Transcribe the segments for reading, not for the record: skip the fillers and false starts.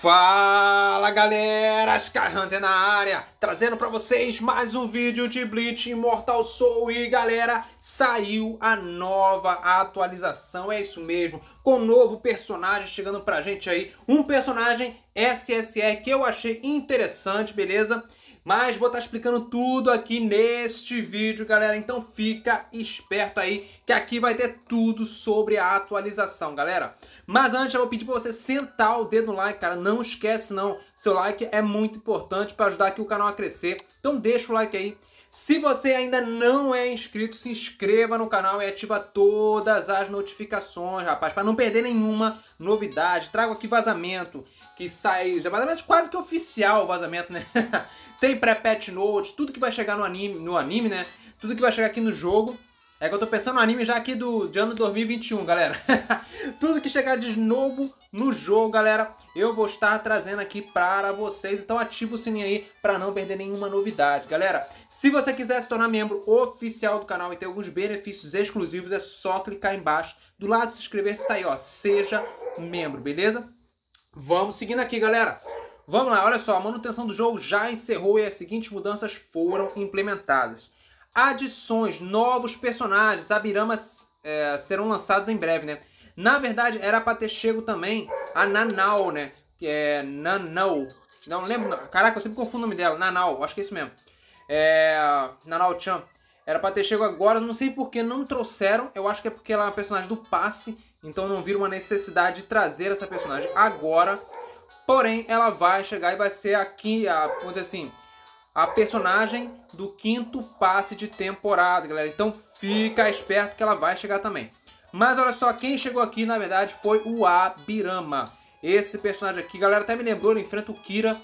Fala galera, Skyhunter na área, trazendo pra vocês mais um vídeo de Bleach Immortal Soul. E galera, saiu a nova atualização, é isso mesmo, com um novo personagem chegando pra gente aí, um personagem SSR que eu achei interessante, beleza? Mas vou estar explicando tudo aqui neste vídeo, galera, então fica esperto aí que aqui vai ter tudo sobre a atualização, galera. Mas antes eu vou pedir para você sentar o dedo no like, cara, não esquece não, seu like é muito importante para ajudar aqui o canal a crescer, então deixa o like aí. Se você ainda não é inscrito, se inscreva no canal e ativa todas as notificações, rapaz, para não perder nenhuma novidade. Trago aqui vazamento, que sai, vazamento quase que oficial, o vazamento, né? Tem pré-patch notes, tudo que vai chegar no anime, né? Tudo que vai chegar aqui no jogo. É que eu tô pensando no anime já aqui de ano 2021, galera. Tudo que chegar de novo no jogo, galera, eu vou estar trazendo aqui para vocês. Então ativa o sininho aí para não perder nenhuma novidade. Galera, se você quiser se tornar membro oficial do canal e ter alguns benefícios exclusivos, é só clicar aí embaixo. Do lado de se inscrever está aí, ó, seja membro, beleza? Vamos seguindo aqui, galera. Vamos lá, olha só, a manutenção do jogo já encerrou e as seguintes mudanças foram implementadas. Adições, novos personagens, Abiramas serão lançados em breve, né? Na verdade, era para ter chego também a Nanao, né? Que é Nanao. Não lembro, caraca, eu sempre confundo o nome dela. Nanao, acho que é isso mesmo. Nanao-chan. Era para ter chego agora, não sei por que não trouxeram. Eu acho que é porque ela é uma personagem do passe, então não viram uma necessidade de trazer essa personagem agora. Porém, ela vai chegar e vai ser aqui, vamos dizer assim, a personagem do quinto passe de temporada, galera. Então fica esperto que ela vai chegar também. Mas olha só, quem chegou aqui, na verdade, foi o Abirama. Esse personagem aqui, galera, até me lembrou, ele enfrenta o Kira.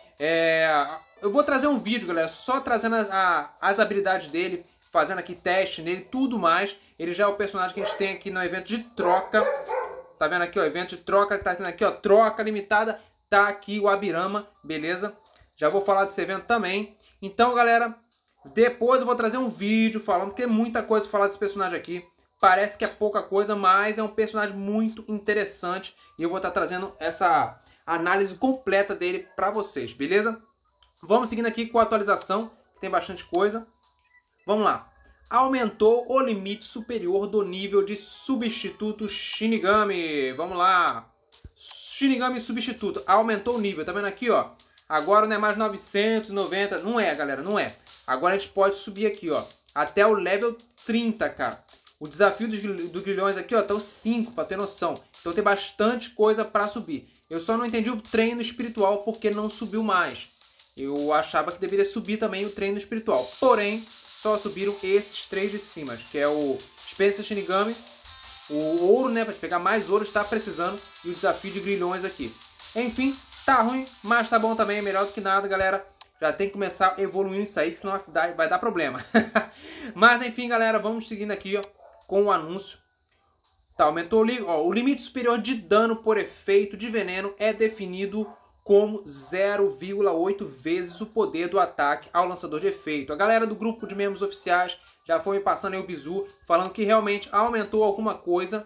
Eu vou trazer um vídeo, galera, só trazendo as habilidades dele, fazendo aqui teste nele, tudo mais. Ele já é o personagem que a gente tem aqui no evento de troca. Tá vendo aqui, ó, evento de troca, tá tendo aqui, ó, troca limitada. Tá aqui o Abirama, beleza? Já vou falar desse evento também. Então, galera, depois eu vou trazer um vídeo falando, porque tem muita coisa pra falar desse personagem aqui. Parece que é pouca coisa, mas é um personagem muito interessante. E eu vou estar trazendo essa análise completa dele pra vocês, beleza? Vamos seguindo aqui com a atualização, que tem bastante coisa. Vamos lá. Aumentou o limite superior do nível de substituto Shinigami. Vamos lá. Shinigami substituto. Aumentou o nível. Tá vendo aqui, ó? Agora não é mais 990. Não é, galera. Não é. Agora a gente pode subir aqui, ó. Até o level 30, cara. O desafio dos grilhões aqui, ó. Tá o 5, pra ter noção. Então tem bastante coisa pra subir. Eu só não entendi o treino espiritual porque não subiu mais. Eu achava que deveria subir também o treino espiritual. Porém, só subiram esses três de cima. Que é o Spencer Shinigami. O ouro, né, para pegar mais ouro, está precisando. E o desafio de grilhões aqui. Enfim, tá ruim, mas tá bom também. É melhor do que nada, galera. Já tem que começar evoluindo isso aí, que senão vai dar problema. Mas enfim, galera, vamos seguindo aqui, ó, com o anúncio. Tá, aumentou o limite superior de dano por efeito de veneno é definido como 0,8 vezes o poder do ataque ao lançador de efeito. A galera do grupo de membros oficiais já foi me passando aí o bizu, falando que realmente aumentou alguma coisa.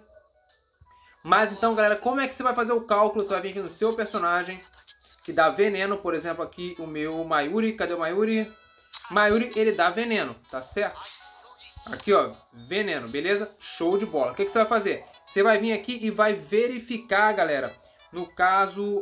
Mas então, galera, como é que você vai fazer o cálculo? Você vai vir aqui no seu personagem, que dá veneno. Por exemplo, aqui o meu Mayuri. Cadê o Mayuri? Mayuri, ele dá veneno, tá certo? Aqui, ó, veneno, beleza? Show de bola. O que você vai fazer? Você vai vir aqui e vai verificar, galera, no caso,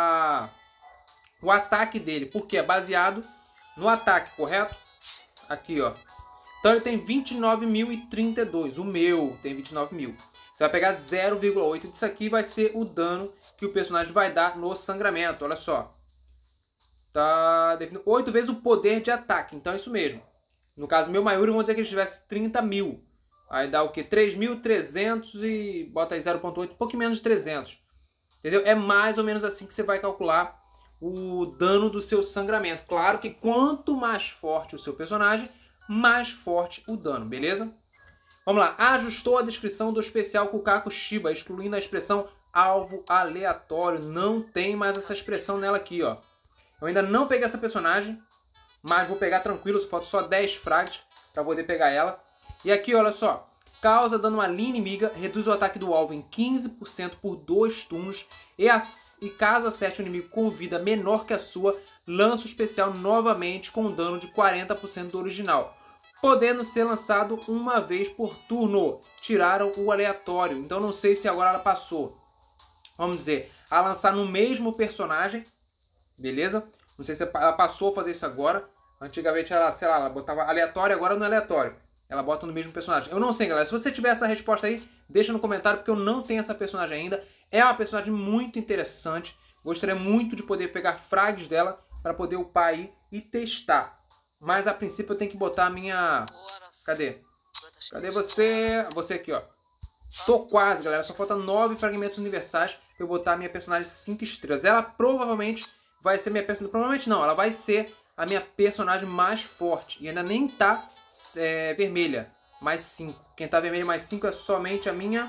o ataque dele. Porque é baseado no ataque, correto? Aqui, ó. Então ele tem 29.032. O meu tem 29.000. Você vai pegar 0,8 disso aqui, vai ser o dano que o personagem vai dar no sangramento. Olha só. Tá definido 8 vezes o poder de ataque. Então é isso mesmo. No caso do meu Mayuri, vamos dizer que ele tivesse 30.000. Aí dá o que? 3.300 e bota aí 0,8, um pouquinho menos de 300. Entendeu? É mais ou menos assim que você vai calcular o dano do seu sangramento. Claro que quanto mais forte o seu personagem, mais forte o dano, beleza? Vamos lá. Ajustou a descrição do especial Kukaku Shiba, excluindo a expressão alvo aleatório. Não tem mais essa expressão nela aqui, ó. Eu ainda não peguei essa personagem, mas vou pegar tranquilo. Falta só 10 frags para poder pegar ela. E aqui, olha só. Causa dano à linha inimiga, reduz o ataque do alvo em 15% por 2 turnos e caso acerte um inimigo com vida menor que a sua, lança o especial novamente com dano de 40% do original, podendo ser lançado uma vez por turno. Tiraram o aleatório, então não sei se agora ela passou, vamos dizer, a lançar no mesmo personagem, beleza? Não sei se ela passou a fazer isso agora. Antigamente ela, sei lá, ela botava aleatório, agora não é aleatório. Ela bota no mesmo personagem. Eu não sei, galera. Se você tiver essa resposta aí, deixa no comentário, porque eu não tenho essa personagem ainda. É uma personagem muito interessante. Gostaria muito de poder pegar frags dela para poder upar aí e testar. Mas a princípio eu tenho que botar a minha... Cadê? Cadê você? Você aqui, ó. Tô quase, galera. Só falta 9 fragmentos universais para eu botar a minha personagem 5 estrelas. Ela provavelmente vai ser minha personagem... Provavelmente não, ela vai ser a minha personagem mais forte. E ainda nem tá vermelha. Mais 5. Quem tá vermelha mais 5 é somente a minha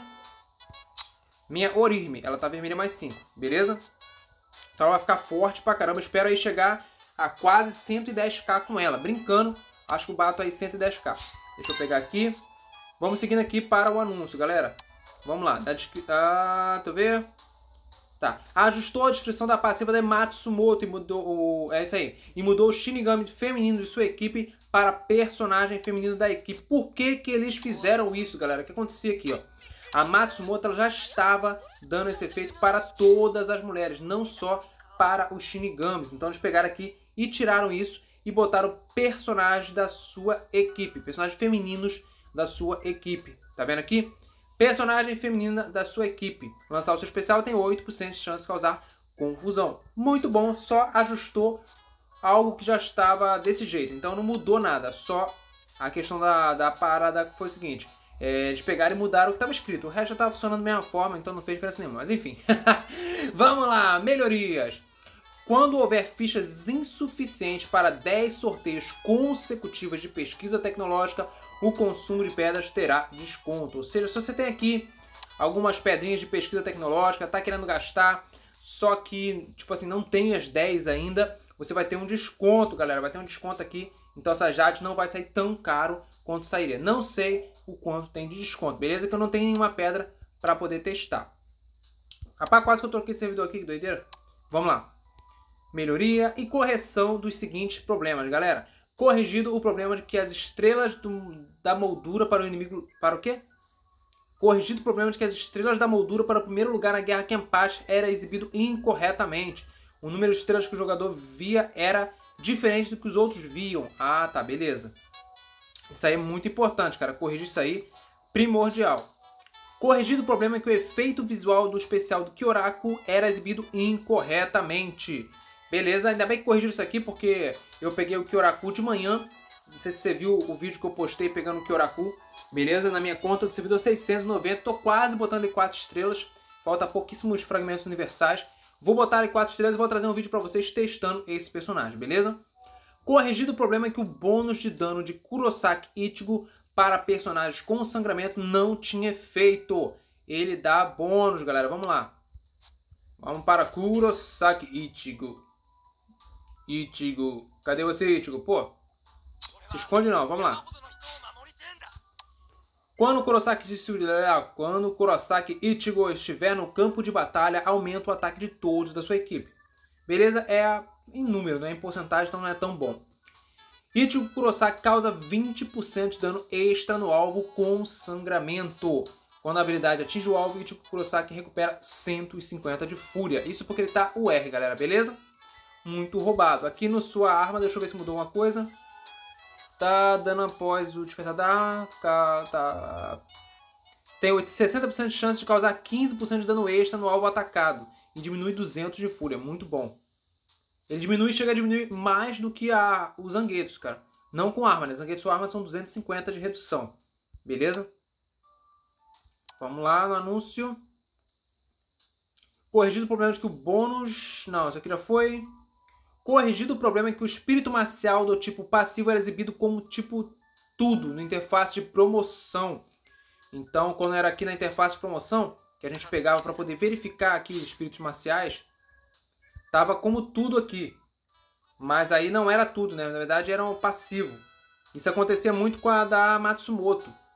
Orihime. Ela tá vermelha mais 5, beleza? Então ela vai ficar forte pra caramba. Espero aí chegar a quase 110k com ela. Brincando, acho que eu bato aí 110k. Deixa eu pegar aqui. Vamos seguindo aqui para o anúncio, galera. Vamos lá. Deixa eu ver. Tá. Ajustou a descrição da passiva de Matsumoto e mudou o... É isso aí. E mudou o Shinigami feminino de sua equipe para personagem feminino da equipe. Por que que eles fizeram isso, galera? O que acontecia aqui, ó? A Matsumoto ela já estava dando esse efeito para todas as mulheres, não só para os Shinigamis. Então eles pegaram aqui e tiraram isso e botaram personagens da sua equipe. Personagens femininos da sua equipe. Tá vendo aqui? Personagem feminina da sua equipe. Lançar o seu especial tem 8% de chance de causar confusão. Muito bom, só ajustou algo que já estava desse jeito. Então não mudou nada, só a questão da parada que foi o seguinte. Eles pegaram e mudaram o que estava escrito. O resto já estava funcionando da mesma forma, então não fez diferença nenhuma. Mas enfim. Vamos lá, melhorias. Quando houver fichas insuficientes para 10 sorteios consecutivos de pesquisa tecnológica, o consumo de pedras terá desconto. Ou seja, se você tem aqui algumas pedrinhas de pesquisa tecnológica, está querendo gastar, só que, tipo assim, não tem as 10 ainda, você vai ter um desconto, galera. Vai ter um desconto aqui, então essa Jade não vai sair tão caro quanto sairia. Não sei o quanto tem de desconto, beleza? Que eu não tenho nenhuma pedra para poder testar. Rapaz, quase que eu troquei esse servidor aqui, que doideira. Vamos lá. Melhoria e correção dos seguintes problemas, galera. Corrigido o problema de que as estrelas da moldura para o inimigo... Para o quê? Corrigido o problema de que as estrelas da moldura para o primeiro lugar na Guerra Kenpachi era exibido incorretamente. O número de estrelas que o jogador via era diferente do que os outros viam. Ah, tá, beleza. Isso aí é muito importante, cara. Corrigir isso aí, primordial. Corrigido o problema que o efeito visual do especial do Kyoraku era exibido incorretamente. Beleza, ainda bem que corrigiram isso aqui, porque eu peguei o Kyoraku de manhã. Não sei se você viu o vídeo que eu postei pegando o Kyoraku. Beleza, na minha conta do servidor 690. Tô quase botando ele 4 estrelas. Falta pouquíssimos fragmentos universais. Vou botar ele 4 estrelas e vou trazer um vídeo pra vocês testando esse personagem, beleza? Corrigido o problema que o bônus de dano de Kurosaki Ichigo para personagens com sangramento não tinha efeito. Ele dá bônus, galera. Vamos lá. Vamos para Kurosaki Ichigo. Ichigo. Cadê você, Ichigo? Pô, se esconde não. Vamos lá. Quando o Kurosaki Ichigo estiver no campo de batalha, aumenta o ataque de todos da sua equipe. Beleza? É em número, não é em porcentagem, então não é tão bom. Ichigo Kurosaki causa 20% de dano extra no alvo com sangramento. Quando a habilidade atinge o alvo, Ichigo Kurosaki recupera 150 de fúria. Isso porque ele tá UR, galera, beleza? Muito roubado. Aqui no sua arma, deixa eu ver se mudou uma coisa. Tá dando após o despertar da arma. Tá. Tem 60% de chance de causar 15% de dano extra no alvo atacado. E diminui 200 de fúria. Muito bom. Ele diminui, chega a diminuir mais do que os Zangetsu, cara. Não com arma, né? Zangetsu arma são 250 de redução. Beleza? Vamos lá no anúncio. Corrigido o problema de que o bônus... Não, isso aqui já foi. Corrigido o problema que o espírito marcial do tipo passivo era exibido como tipo tudo no interface de promoção. Então, quando era aqui na interface de promoção, que a gente pegava para poder verificar aqui os espíritos marciais, tava como tudo aqui. Mas aí não era tudo, né? Na verdade era um passivo. Isso acontecia muito com a da Matsumoto.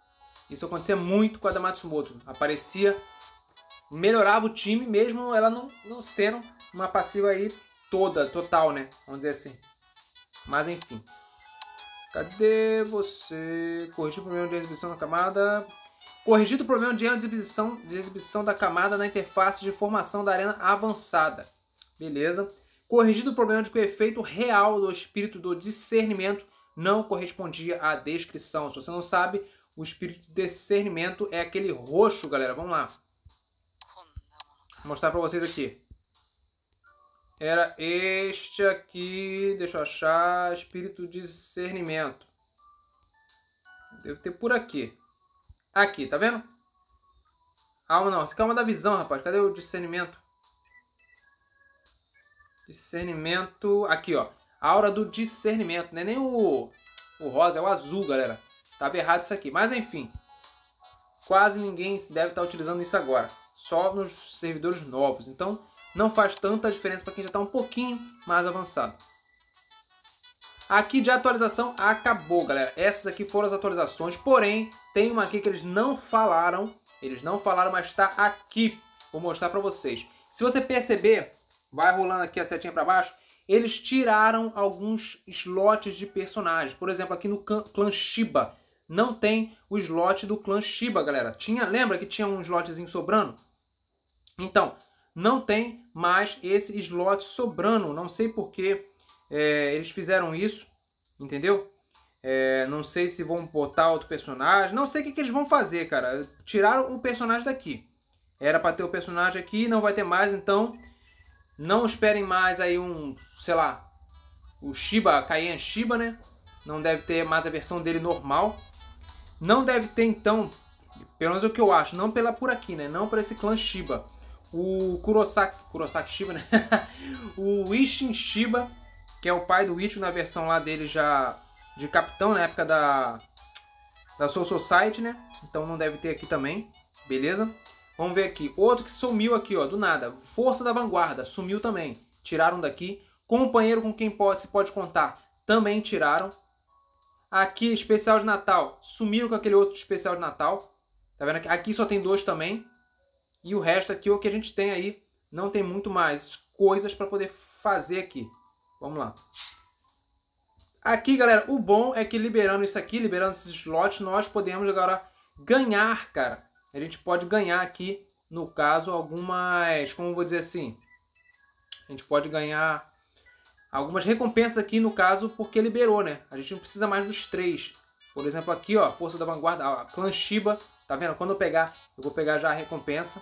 Isso acontecia muito com a da Matsumoto. Aparecia, melhorava o time, mesmo ela não sendo uma passiva aí total, né? Vamos dizer assim. Mas enfim. Cadê você? Corrigir o problema de exibição da camada. Corrigido o problema de erro de exibição da camada na interface de formação da arena avançada. Beleza. Corrigido o problema de que o efeito real do espírito do discernimento não correspondia à descrição. Se você não sabe, o espírito de discernimento é aquele roxo, galera. Vamos lá. Vou mostrar pra vocês aqui. Era este aqui. Deixa eu achar. Espírito de discernimento. Deve ter por aqui. Aqui, tá vendo? Alma não. Essa aqui é uma da visão, rapaz. Cadê o discernimento? Discernimento. Aqui, ó. Aura do discernimento. Não é nem o rosa, é o azul, galera. Tava errado isso aqui. Mas enfim. Quase ninguém deve estar utilizando isso agora. Só nos servidores novos. Então, não faz tanta diferença para quem já está um pouquinho mais avançado. Aqui de atualização acabou, galera. Essas aqui foram as atualizações. Porém, tem uma aqui que eles não falaram. Eles não falaram, mas está aqui. Vou mostrar para vocês. Se você perceber, vai rolando aqui a setinha para baixo. Eles tiraram alguns slots de personagens. Por exemplo, aqui no clã Shiba. Não tem o slot do clã Shiba, galera. Lembra que tinha um slotzinho sobrando? Então, não tem mais esse slot sobrando. Não sei por que eles fizeram isso, entendeu? Não sei se vão botar outro personagem. Não sei o que eles vão fazer, cara. Tiraram o personagem daqui. Era para ter o personagem aqui, não vai ter mais. Então, não esperem mais aí sei lá, o Shiba, Cayenne Shiba, né? Não deve ter mais a versão dele normal. Não deve ter, então, pelo menos é o que eu acho, não por aqui, né? Não por esse clã Shiba. O Kurosaki Shiba, né? O Isshin Shiba, que é o pai do Ichigo na versão lá dele já de capitão, na época da Soul Society, né? Então não deve ter aqui também, beleza? Vamos ver aqui. Outro que sumiu aqui, ó, do nada. Força da Vanguarda, sumiu também. Tiraram daqui. Companheiro com quem se pode contar, também tiraram. Aqui, especial de Natal, sumiram com aquele outro especial de Natal. Tá vendo? Aqui só tem 2 também. E o resto aqui, o que a gente tem aí, não tem muito mais coisas para poder fazer aqui. Vamos lá. Aqui, galera, o bom é que liberando isso aqui, liberando esses slots, nós podemos agora ganhar, cara. A gente pode ganhar aqui, no caso, algumas, como eu vou dizer assim, a gente pode ganhar algumas recompensas aqui, no caso, porque liberou, né? A gente não precisa mais dos 3. Por exemplo, aqui, ó, Força da Vanguarda, a Clã Shiba, tá vendo? Quando eu vou pegar já a recompensa.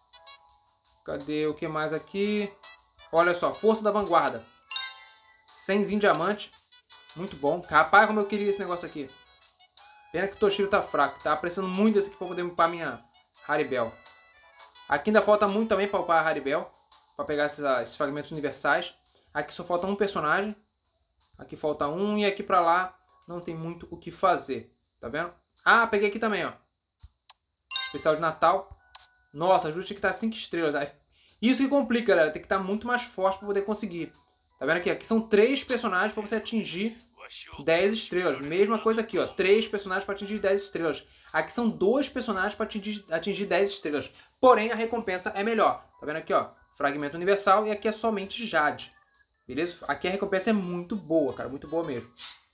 Cadê o que mais aqui? Olha só, Força da Vanguarda. 100 diamante. Muito bom. Rapaz, como eu queria esse negócio aqui. Pena que o Toshiro tá fraco. Tá precisando muito desse aqui pra poder upar minha Haribel. Aqui ainda falta muito também pra upar a Haribel. Pra pegar esses fragmentos universais. Aqui só falta um personagem. Aqui falta um. E aqui pra lá não tem muito o que fazer. Tá vendo? Ah, peguei aqui também, ó. Especial de Natal. Nossa, ajuste que tá 5 estrelas. Isso que complica, galera. Tem que estar muito mais forte pra poder conseguir. Tá vendo aqui? Aqui são 3 personagens pra você atingir 10 estrelas. Mesma coisa aqui, ó. 3 personagens pra atingir 10 estrelas. Aqui são 2 personagens pra atingir 10 estrelas. Porém, a recompensa é melhor. Tá vendo aqui, ó? Fragmento universal. E aqui é somente Jade. Beleza? Aqui a recompensa é muito boa, cara. Muito boa mesmo.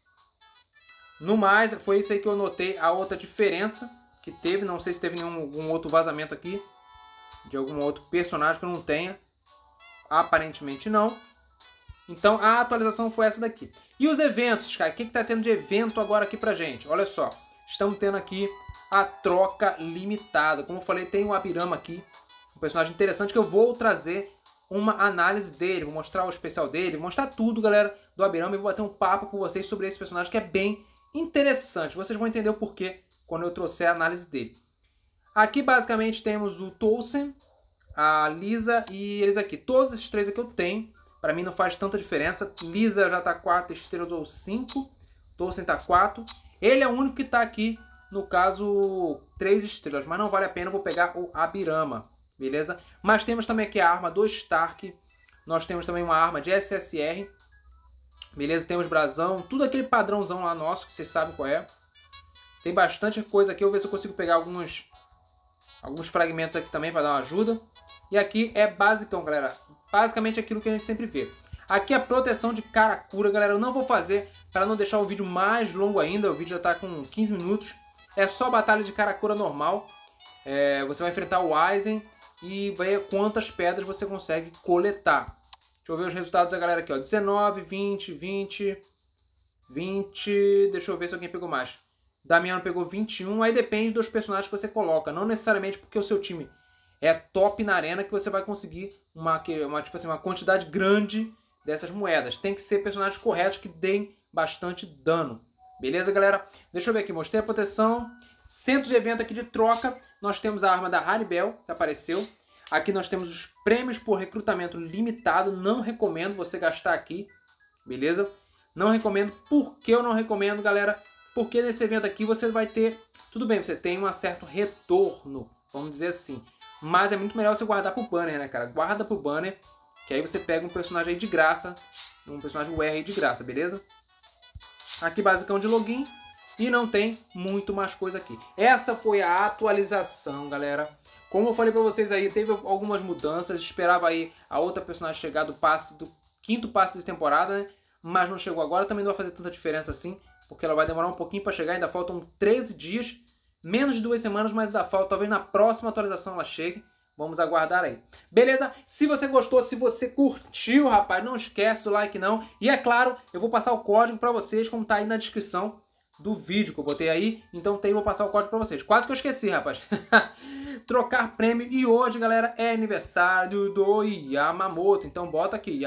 No mais, foi isso aí que eu notei. A outra diferença que teve. Não sei se teve algum outro vazamento aqui. De algum outro personagem que eu não tenha. Aparentemente não. Então a atualização foi essa daqui. E os eventos, cara? O que tá tendo de evento agora aqui pra gente? Olha só. Estamos tendo aqui a troca limitada. Como eu falei, tem o Abirama aqui. Um personagem interessante que eu vou trazer uma análise dele. Vou mostrar o especial dele. Vou mostrar tudo, galera, do Abirama. E vou bater um papo com vocês sobre esse personagem que é bem interessante. Vocês vão entender o porquê quando eu trouxer a análise dele. Aqui basicamente temos o Tolsen, a Lisa e eles aqui. Todos esses 3 aqui eu tenho. Para mim não faz tanta diferença. Lisa já tá 4 estrelas ou 5. Tolsen tá 4. Ele é o único que tá aqui, no caso, 3 estrelas. Mas não vale a pena, eu vou pegar o Abirama. Beleza? Mas temos também aqui a arma do Stark. Nós temos também uma arma de SSR. Beleza? Temos brasão. Tudo aquele padrãozão lá nosso, que vocês sabem qual é. Tem bastante coisa aqui, eu vou ver se eu consigo pegar alguns fragmentos aqui também para dar uma ajuda. E aqui é basicão, galera. Basicamente aquilo que a gente sempre vê. Aqui a proteção de Karakura, galera, eu não vou fazer para não deixar o vídeo mais longo ainda. O vídeo já está com 15 minutos. É só batalha de Karakura normal. Você vai enfrentar o Aizen e ver quantas pedras você consegue coletar. Deixa eu ver os resultados da galera aqui, ó. 19, 20, 20, 20... Deixa eu ver se alguém pegou mais. Damiano pegou 21. Aí depende dos personagens que você coloca. Não necessariamente porque o seu time é top na arena que você vai conseguir uma quantidade grande dessas moedas. Tem que ser personagens corretos que deem bastante dano. Beleza, galera? Deixa eu ver aqui. Mostrei a proteção. Centro de evento aqui de troca. Nós temos a arma da Haribel, que apareceu. Aqui nós temos os prêmios por recrutamento limitado. Não recomendo você gastar aqui. Beleza? Não recomendo. Por que eu não recomendo, galera? Porque nesse evento aqui você vai ter... Tudo bem, você tem um certo retorno, vamos dizer assim. Mas é muito melhor você guardar pro banner, né, cara? Guarda pro banner, que aí você pega um personagem aí de graça. Um personagem UR aí de graça, beleza? Aqui basicão de login. E não tem muito mais coisa aqui. Essa foi a atualização, galera. Como eu falei pra vocês aí, teve algumas mudanças. Esperava aí a outra personagem chegar do quinto passe de temporada, né? Mas não chegou agora. Também não vai fazer tanta diferença assim, porque ela vai demorar um pouquinho para chegar. Ainda faltam 13 dias, menos de 2 semanas, mas ainda falta. Talvez na próxima atualização ela chegue. Vamos aguardar aí. Beleza? Se você gostou, se você curtiu, rapaz, não esquece do like não. E é claro, eu vou passar o código para vocês, como tá aí na descrição do vídeo que eu botei aí. Então vou passar o código para vocês. Quase que eu esqueci, rapaz. Trocar prêmio. E hoje, galera, é aniversário do Yamamoto. Então bota aqui,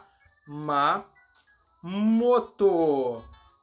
Yamamoto.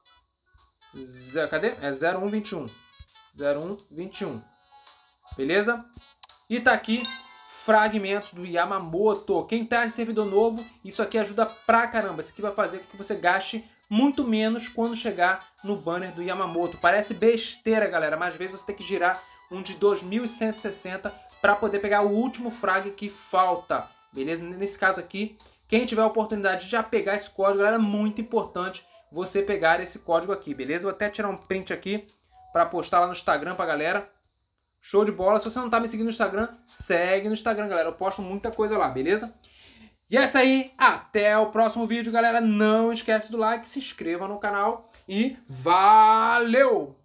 Cadê? É 0121. 0121. Beleza? E tá aqui fragmentos do Yamamoto. Quem tá em servidor novo, isso aqui ajuda pra caramba. Isso aqui vai fazer com que você gaste muito menos quando chegar no banner do Yamamoto. Parece besteira, galera, mas às vezes você tem que girar um de 2160 para poder pegar o último frag que falta. Beleza? Nesse caso aqui, quem tiver a oportunidade de já pegar esse código, galera, é muito importante você pegar esse código aqui, beleza? Vou até tirar um print aqui para postar lá no Instagram pra galera. Show de bola. Se você não tá me seguindo no Instagram, segue no Instagram, galera. Eu posto muita coisa lá, beleza? E é isso aí. Até o próximo vídeo, galera. Não esquece do like, se inscreva no canal e valeu!